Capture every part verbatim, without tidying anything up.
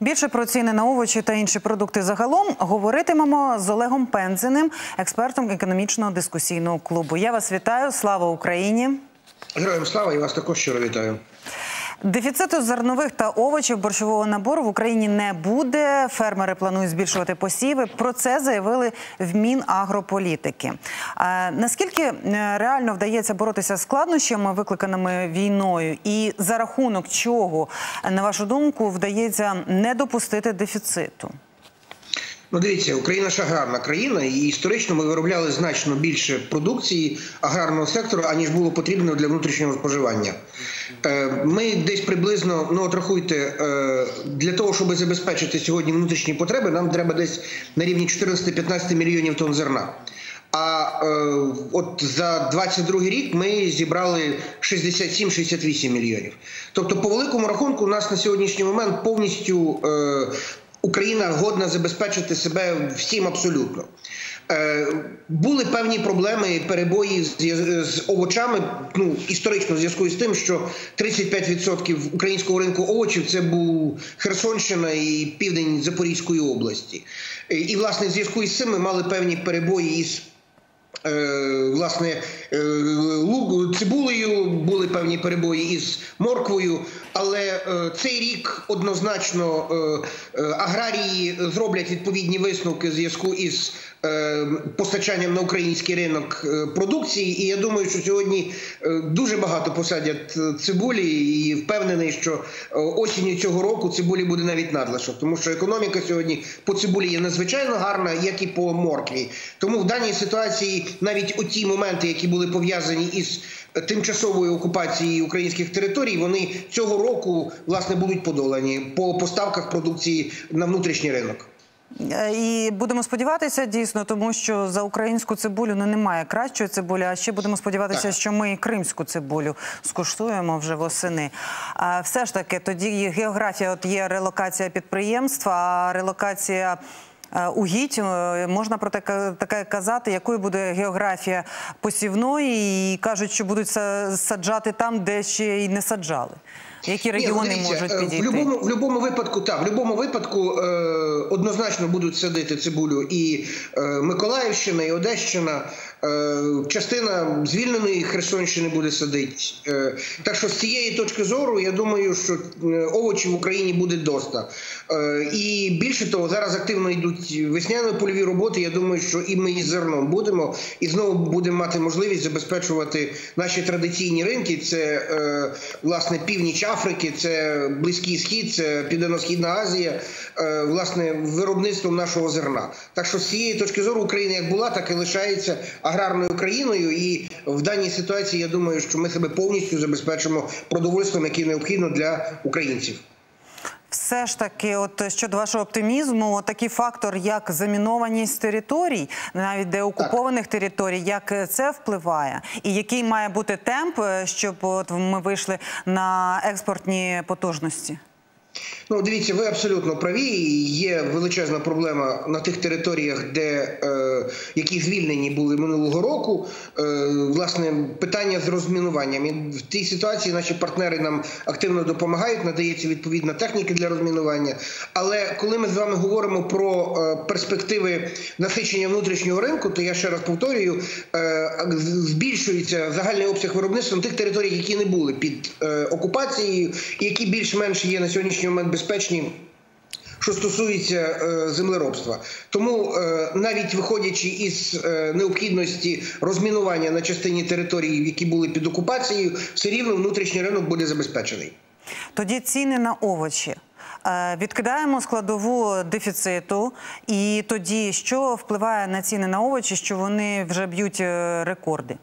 Більше про ціни на овочі та інші продукти загалом говоритимемо з Олегом Пензеним, експертом економічного дискусійного клубу. Я вас вітаю. Слава Україні! Героям слава, і вас також щиро вітаю. Дефіциту зернових та овочів борщового набору в Україні не буде. Фермери планують збільшувати посіви. Про це заявили в Мінагрополітики. А наскільки реально вдається боротися з складнощами, викликаними війною? І за рахунок чого, на вашу думку, вдається не допустити дефіциту? Ну, дивіться, Україна ж аграрна країна, і історично ми виробляли значно більше продукції аграрного сектору, аніж було потрібно для внутрішнього споживання. Ми десь приблизно, ну от рахуйте, для того, щоб забезпечити сьогодні внутрішні потреби, нам треба десь на рівні чотирнадцяти-п'ятнадцяти мільйонів тонн зерна. А е, от за двадцять другий рік ми зібрали шістдесят сім - шістдесят вісім мільйонів. Тобто, по великому рахунку, у нас на сьогоднішній момент повністю е, Україна годна забезпечити себе всім абсолютно. Е, були певні проблеми, перебої з, з овочами, ну, історично в зв'язку з тим, що тридцять п'ять відсотків українського ринку овочів – це був Херсонщина і південь Запорізької області. І, і власне, в зв'язку з цим ми мали певні перебої із власне, цибулею, були певні перебої із морквою, але цей рік однозначно аграрії зроблять відповідні висновки в зв'язку із постачанням на український ринок продукції, і я думаю, що сьогодні дуже багато посадять цибулі, і впевнений, що осінню цього року цибулі буде навіть надлишок, тому що економіка сьогодні по цибулі є надзвичайно гарна, як і по моркві. Тому в даній ситуації навіть оті моменти, які були пов'язані із тимчасовою окупацією українських територій, вони цього року, власне, будуть подолані по поставках продукції на внутрішній ринок. І будемо сподіватися, дійсно, тому що за українську цибулю ну, немає кращої цибулі, а ще будемо сподіватися, так, що ми і кримську цибулю скуштуємо вже восени. А все ж таки, тоді географія, от є релокація підприємств, а релокація угідь, можна про таке, таке казати, якою буде географія посівної, і кажуть, що будуть саджати там, де ще й не саджали. Які регіони Ні, дивіться, можуть підійти? В будь-якому в будь-якому випадку, так, в будь-якому випадку е, однозначно будуть садити цибулю і е, Миколаївщина, і Одещина. Е, частина звільненої Херсонщини буде садити. Е, так що з цієї точки зору, я думаю, що овочів в Україні буде доста. Е, і більше того, зараз активно йдуть весняно-польові роботи. Я думаю, що і ми із зерном будемо, і знову будемо мати можливість забезпечувати наші традиційні ринки. Це, е, власне, північ Африки, це Близький Схід, це Південно-Східна Азія, е, власне, виробництвом нашого зерна. Так що з цієї точки зору Україна як була, так і лишається аграрною країною, і в даній ситуації я думаю, що ми себе повністю забезпечимо продовольством, яке необхідно для українців. Все ж таки, от щодо вашого оптимізму, от такий фактор, як замінованість територій, навіть де окупованих територій, як це впливає? І який має бути темп, щоб от ми вийшли на експортні потужності? Ну, дивіться, ви абсолютно праві. Є величезна проблема на тих територіях, де, е, які звільнені були минулого року. Е, власне, питання з розмінуванням. І в тій ситуації наші партнери нам активно допомагають, надається відповідна техніка для розмінування. Але коли ми з вами говоримо про е, перспективи насичення внутрішнього ринку, то я ще раз повторюю, е, збільшується загальний обсяг виробництва на тих територіях, які не були під е, окупацією, і які більш-менш є на сьогоднішній момент безпечні, що стосується е, землеробства. Тому е, навіть виходячи із е, необхідності розмінування на частині територій, які були під окупацією, все рівно внутрішній ринок буде забезпечений. Тоді ціни на овочі. Е, відкидаємо складову дефіциту, і тоді що впливає на ціни на овочі, що вони вже б'ють рекорди?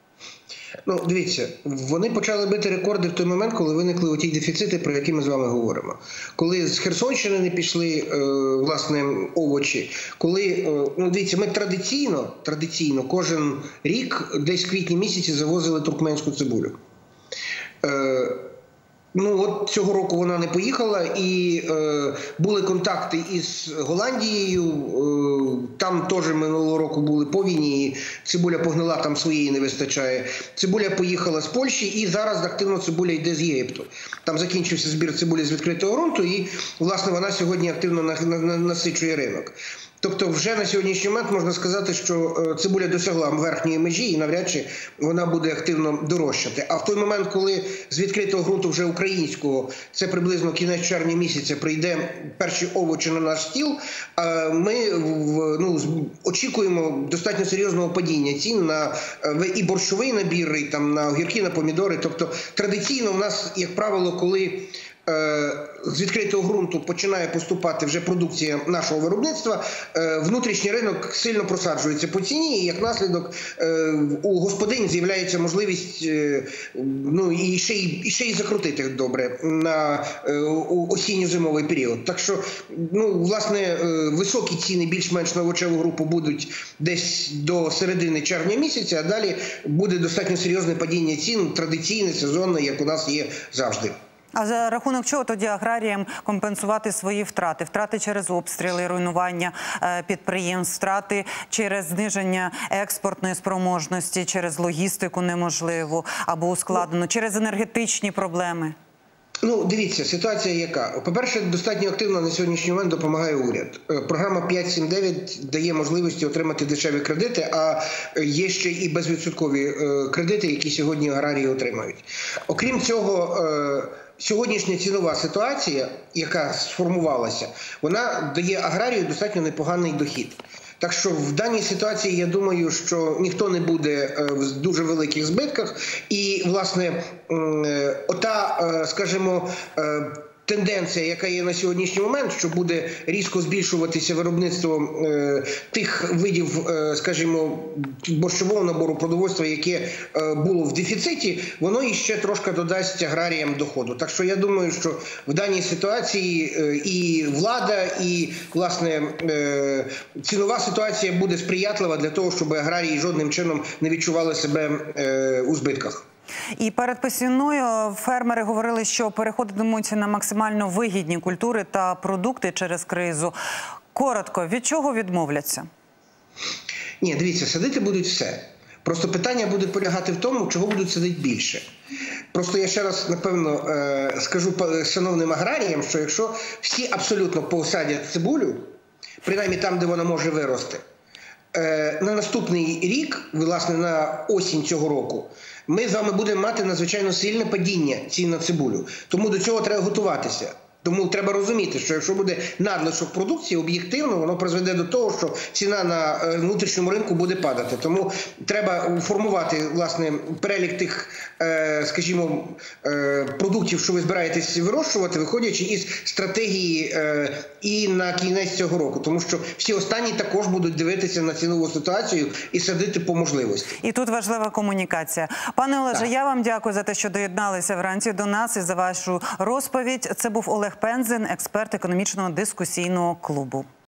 Ну, дивіться, вони почали бити рекорди в той момент, коли виникли оті дефіцити, про які ми з вами говоримо. Коли з Херсонщини не пішли, е, власне, овочі, коли, е, ну, дивіться, ми традиційно, традиційно кожен рік, десь в квітні місяці, завозили туркменську цибулю. Е, Ну от цього року вона не поїхала, і е, були контакти із Голландією. Е, там теж минулого року були повені, і цибуля погнила, там своєї не вистачає. Цибуля поїхала з Польщі, і зараз активно цибуля йде з Єгипту. Там закінчився збір цибулі з відкритого ґрунту, і власне вона сьогодні активно на, на, на, насичує ринок. Тобто вже на сьогоднішній момент можна сказати, що цибуля досягла верхньої межі і навряд чи вона буде активно дорожчати. А в той момент, коли з відкритого ґрунту вже українського, це приблизно кінець червня місяця, прийде перші овочі на наш стіл, ми ну, очікуємо достатньо серйозного падіння цін на і борщовий набір, і там на огірки, на помідори. Тобто традиційно в нас, як правило, коли з відкритого ґрунту починає поступати вже продукція нашого виробництва, внутрішній ринок сильно просаджується по ціні, і як наслідок у господинь з'являється можливість ну, і ще й, і ще й закрутити добре на осінньо-зимовий період. Так що, ну, власне, високі ціни більш-менш на овочеву групу будуть десь до середини червня місяця, а далі буде достатньо серйозне падіння цін, традиційне, сезонне, як у нас є завжди. А за рахунок чого тоді аграріям компенсувати свої втрати? Втрати через обстріли, руйнування підприємств, втрати через зниження експортної спроможності, через логістику неможливу або ускладнену, через енергетичні проблеми? Ну, дивіться, ситуація яка. По-перше, достатньо активно на сьогоднішній момент допомагає уряд. Програма п'ять сім дев'ять дає можливості отримати дешеві кредити, а є ще і безвідсоткові кредити, які сьогодні аграрії отримають. Окрім цього, сьогоднішня цінова ситуація, яка сформувалася, вона дає аграрію достатньо непоганий дохід. Так що в даній ситуації, я думаю, що ніхто не буде в дуже великих збитках. І, власне, ота, скажімо, тенденція, яка є на сьогоднішній момент, що буде різко збільшуватися виробництво е, тих видів, е, скажімо, борщового набору продовольства, яке е, було в дефіциті, воно іще трошки додасть аграріям доходу. Так що я думаю, що в даній ситуації е, і влада, і, власне, е, цінова ситуація буде сприятлива для того, щоб аграрії жодним чином не відчували себе е, у збитках. І перед посівною фермери говорили, що переходитимуть на максимально вигідні культури та продукти через кризу. Коротко, від чого відмовляться? Ні, дивіться, садити будуть все. Просто питання буде полягати в тому, чого будуть садити більше. Просто я ще раз, напевно, скажу шановним аграріям, що якщо всі абсолютно посадять цибулю, принаймні там, де вона може вирости, на наступний рік, власне, на осінь цього року, ми з вами будемо мати надзвичайно сильне падіння цін на цибулю. Тому до цього треба готуватися. Тому треба розуміти, що якщо буде надлишок продукції, об'єктивно воно призведе до того, що ціна на внутрішньому ринку буде падати. Тому треба формувати, власне, перелік тих, скажімо, продуктів, що ви збираєтесь вирощувати, виходячи із стратегії і на кінець цього року. Тому що всі останні також будуть дивитися на цінову ситуацію і садити по можливості. І тут важлива комунікація. Пане Олеже, так. Я вам дякую за те, що доєдналися вранці до нас і за вашу розповідь. Це був Олег Пензин, експерт економічного дискусійного клубу.